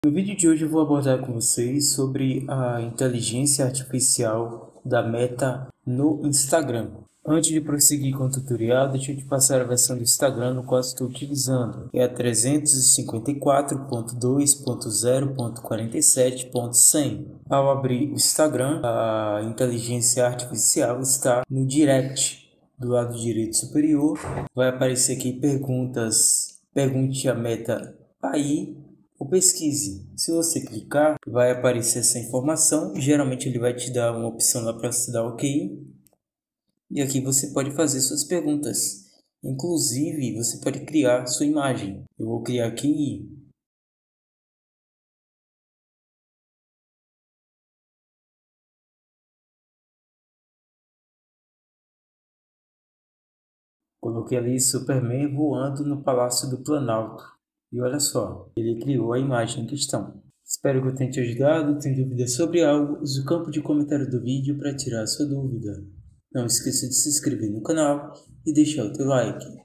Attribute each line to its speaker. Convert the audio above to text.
Speaker 1: No vídeo de hoje eu vou abordar com vocês sobre a inteligência artificial da Meta no Instagram. Antes de prosseguir com o tutorial, deixa eu te passar a versão do Instagram no qual estou utilizando. É a 354.2.0.47.100. Ao abrir o Instagram, a inteligência artificial está no Direct. Do lado direito superior, vai aparecer aqui perguntas. Pergunte a Meta aí ou pesquise. Se você clicar, vai aparecer essa informação. Geralmente ele vai te dar uma opção lá para você dar OK. E aqui você pode fazer suas perguntas. Inclusive, você pode criar sua imagem. Eu vou criar aqui. Coloquei ali Superman voando no Palácio do Planalto. E olha só, ele criou a imagem em questão. Espero que eu tenha te ajudado. Tem dúvidas sobre algo? Use o campo de comentário do vídeo para tirar a sua dúvida. Não esqueça de se inscrever no canal e deixar o teu like.